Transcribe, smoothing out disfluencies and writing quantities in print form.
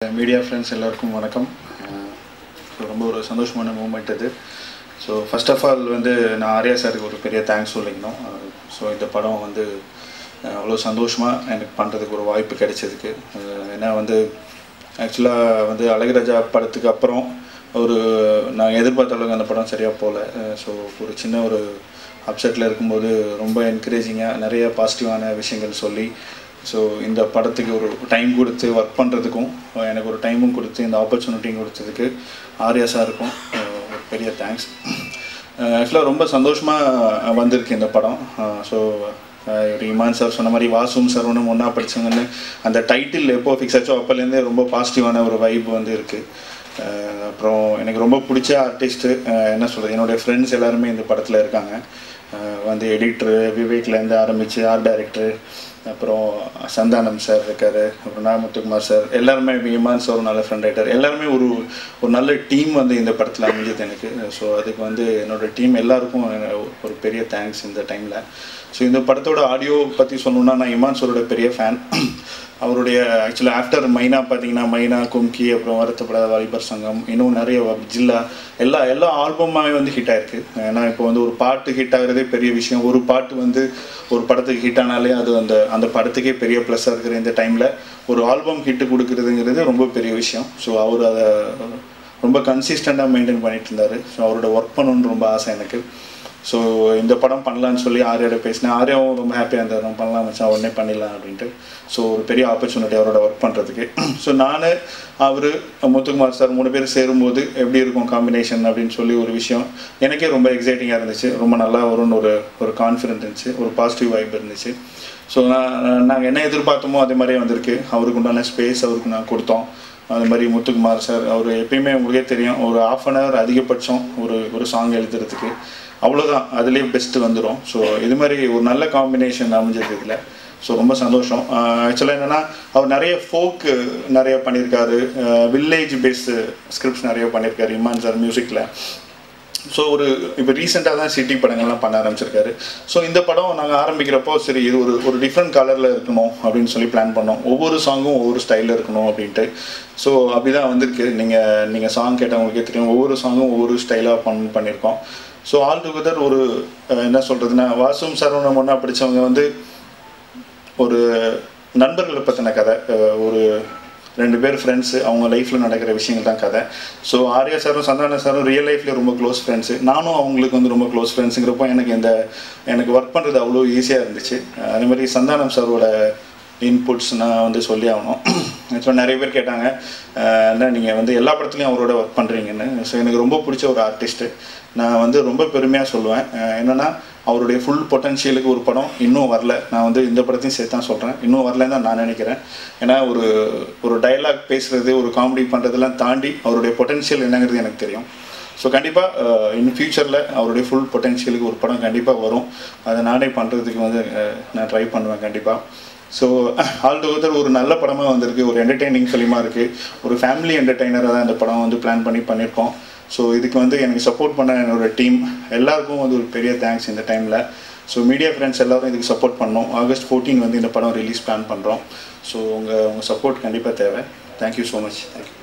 Media friends எல்லாருக்கும் வணக்கம். ரொம்ப ஒரு சந்தோஷமான மூமெண்ட் இது. ஸோ ஃபர்ஸ்ட் ஆஃப் ஆல் நான் ஆர்யா சாருக்கு ஒரு பெரிய தேங்க்ஸ் சொல்லிக்கணும். ஸோ இந்த படம் அவ்வளோ சந்தோஷமாக எனக்கு பண்ணுறதுக்கு ஒரு வாய்ப்பு கிடைச்சதுக்கு. ஏன்னா ஆக்சுவலாக அழகுராஜா படத்துக்கு அப்புறம் நான் எதிர்பார்த்த அளவுக்கு அந்த படம் சரியாக போகல. ஸோ ஒரு சின்ன ஒரு அப்செட்டில் இருக்கும்போது ரொம்ப என்கரேஜிங்காக நிறைய பாசிட்டிவான விஷயங்கள் சொல்லி ஸோ இந்த படத்துக்கு ஒரு டைம் கொடுத்து ஒர்க் பண்ணுறதுக்கும் எனக்கு ஒரு டைமும் கொடுத்து இந்த ஆப்பர்ச்சுனிட்டியும் கொடுத்ததுக்கு ஆர்யா சாருக்கும் ஒரு பெரிய தேங்க்ஸ். ஆக்சுவலாக ரொம்ப சந்தோஷமாக வந்திருக்கு இந்த படம். ஸோ இமான் சார் சொன்ன மாதிரி வாசும் சரவணும் ஒன்றா படித்தவங்கன்னு அந்த டைட்டில் எப்போ ஃபிக்ஸ் ஆச்சோ அப்போலேருந்தே ரொம்ப பாசிட்டிவான ஒரு வைப் இருக்குது. அப்புறம் எனக்கு ரொம்ப பிடிச்ச ஆர்டிஸ்ட்டு என்ன சொல்கிறது, என்னுடைய ஃப்ரெண்ட்ஸ் எல்லாருமே இந்த படத்தில் இருக்காங்க. எடிட்ரு விவேக்லேருந்து ஆரம்பித்து ஆர்ட் டைரக்டரு, அப்புறம் சந்தானம் சார் இருக்கார், அப்புறம் முத்துக்குமார் சார், எல்லாருமே இமான் சார் ஒரு நல்ல ஃப்ரெண்ட் ரைட்டர், எல்லாருமே ஒரு நல்ல டீம் இந்த படத்தில் அமைஞ்சது எனக்கு. ஸோ அதுக்கு என்னோடய டீம் எல்லாருக்கும் ஒரு பெரிய தேங்க்ஸ் இந்த டைமில். ஸோ இந்த படத்தோட ஆடியோ பற்றி சொல்லணுன்னா நான் இமான் சாரோட பெரிய ஃபேன். அவருடைய ஆக்சுவலாக ஆஃப்டர் மைனா பார்த்தீங்கன்னா மைனா, கும்கி, அப்புறம் வருத்தப்படாத வாலிபர் சங்கம், இன்னும் நிறைய ஜில்லா எல்லா ஆல்பமாகவே ஹிட் ஆகிருக்கு. ஏன்னா இப்போ ஒரு பாட்டு ஹிட் ஆகிறதே பெரிய விஷயம். ஒரு பாட்டு ஒரு படத்துக்கு ஹிட் ஆனாலே அது அந்த படத்துக்கே பெரிய ப்ளஸ்ஸாக இருக்கிற இந்த டைமில் ஒரு ஆல்பம் ஹிட்டு கொடுக்குறதுங்கிறது ரொம்ப பெரிய விஷயம். ஸோ அவர் அதை ரொம்ப கன்சிஸ்டண்ட்டாக மெயின்டைன் பண்ணிட்டு இருந்தார். ஸோ அவரோட ஒர்க் பண்ணணுன்னு ரொம்ப ஆசை எனக்கு. ஸோ இந்த படம் பண்ணலான்னு சொல்லி ஆர்யாவோட பேசினேன். ஆர்யாவும் ரொம்ப ஹாப்பியாக இருந்தார், நம்ம பண்ணலாம் வச்சா உடனே பண்ணிடலாம் அப்படின்ட்டு. ஸோ ஒரு பெரிய ஆப்பர்ச்சுனிட்டி அவரோட ஒர்க் பண்ணுறதுக்கு. ஸோ நான் அவர் முத்துக்குமார் சார் 3 பேர் சேரும்போது எப்படி இருக்கும் காம்பினேஷன் அப்படின்னு சொல்லி ஒரு விஷயம் எனக்கே ரொம்ப எக்ஸைட்டிங்காக இருந்துச்சு. ரொம்ப நல்லா வரும்னு ஒரு கான்ஃபிடென்ட் இருந்துச்சு, ஒரு பாசிட்டிவ் வைப் இருந்துச்சு. ஸோ நாங்கள் என்ன எதிர்பார்த்தோமோ அதே மாதிரியே வந்திருக்கு. அவருக்கு உண்டான ஸ்பேஸ் அவருக்கு நான் கொடுத்தோம். அது மாதிரி முத்துக்குமார் சார் அவர் எப்பயுமே உங்களுக்கே தெரியும், ஒரு 1/2 hour அதிகபட்சம் ஒரு சாங் எழுதுறதுக்கு, அவ்வளோதான், அதுலேயே பெஸ்ட்டு வந்துடும். ஸோ இது மாதிரி ஒரு நல்ல காம்பினேஷன் அமைஞ்சது இதில். ஸோ ரொம்ப சந்தோஷம். ஆக்சுவலாக என்னென்னா அவர் நிறைய ஃபோக்கு நிறைய பண்ணியிருக்காரு, வில்லேஜ் பேஸ்டு ஸ்கிரிப்ட்ஸ் நிறைய பண்ணியிருக்காரு இமான் சார் மியூசிக்கில். ஸோ இப்போ ரீசெண்டாக தான் சிட்டி படங்கள்லாம் பண்ண ஆரம்பிச்சிருக்காரு. ஸோ இந்த படம் நாங்கள் ஆரம்பிக்கிறப்போ சரி இது ஒரு டிஃப்ரெண்ட் கலரில் இருக்கணும் அப்படின்னு சொல்லி பிளான் பண்ணோம். ஒவ்வொரு சாங்கும் ஒவ்வொரு ஸ்டைலில் இருக்கணும் அப்படின்ட்டு. ஸோ அப்படி தான் வந்திருக்கு. நீங்கள் சாங் கேட்டவங்களுக்கே தெரியும், ஒவ்வொரு சாங்கும் ஒவ்வொரு ஸ்டைலாக பண்ணியிருக்கோம். ஸோ ஆல் டுகெதர் என்ன சொல்கிறதுனா, வாசும் சரவணம் ஒன்றா படித்தவங்க ஒரு நண்பர்களை பற்றின கதை. ஒரு 2 பேர் ஃப்ரெண்ட்ஸு, அவங்க லைஃப்பில் நடக்கிற விஷயங்கள் தான் கதை. ஸோ ஆர்யா சாரும் சந்தான சாரும் ரியல் லைஃப்லேயே ரொம்ப க்ளோஸ் ஃப்ரெண்ட்ஸு. நானும் அவங்களுக்கு ரொம்ப க்ளோஸ் ஃப்ரெண்ட்ஸுங்கிறப்போ எனக்கு ஒர்க் பண்ணுறது அவ்வளோ ஈஸியாக இருந்துச்சு. அதே மாதிரி சந்தானம் சாரோட இன்புட்ஸ் நான் சொல்லி ஆகணும். ஆக்சுவலாக நிறைய பேர் கேட்டாங்க, என்ன நீங்கள் எல்லா படத்துலையும் அவரோட ஒர்க் பண்ணுறீங்கன்னு. ஸோ எனக்கு ரொம்ப பிடிச்ச ஒரு ஆர்டிஸ்ட்டு. நான் ரொம்ப பெருமையாக சொல்லுவேன். என்னென்னா அவருடைய ஃபுல் பொட்டன்ஷியலுக்கு ஒரு படம் இன்னும் வரல. நான் இந்த படத்தையும் சேர்த்து தான் சொல்கிறேன், இன்னும் வரலன்னு தான் நான் நினைக்கிறேன். ஏன்னா ஒரு டைலாக் பேசுகிறது, ஒரு காமெடி பண்ணுறதெல்லாம் தாண்டி அவருடைய பொட்டன்ஷியல் என்னங்கிறது எனக்கு தெரியும். ஸோ கண்டிப்பாக இன் ஃபியூச்சரில் அவருடைய ஃபுல் பொட்டன்ஷியலுக்கு ஒரு படம் கண்டிப்பாக வரும். அதை நானே பண்ணுறதுக்கு நான் ட்ரை பண்ணுவேன் கண்டிப்பாக. ஸோ ஆல் டுகெதர் ஒரு நல்ல படமாக வந்திருக்கு, ஒரு என்டர்டெய்னிங் ஃபிலிமாக இருக்குது, ஒரு ஃபேமிலி என்டர்டெய்னராக தான் இந்த படம் பிளான் பண்ணியிருக்கோம். ஸோ இதுக்கு எனக்கு சப்போர்ட் பண்ண என்னோடய டீம் எல்லாருக்கும் ஒரு பெரிய தேங்க்ஸ் இந்த டைமில். ஸோ மீடியா ஃப்ரெண்ட்ஸ் எல்லோரும் இதுக்கு சப்போர்ட் பண்ணோம். August 14 இந்த படம் ரிலீஸ் பிளான் பண்ணுறோம். ஸோ உங்கள் சப்போர்ட் கண்டிப்பாக தேவை. Thank you so much. தேங்க்யூ.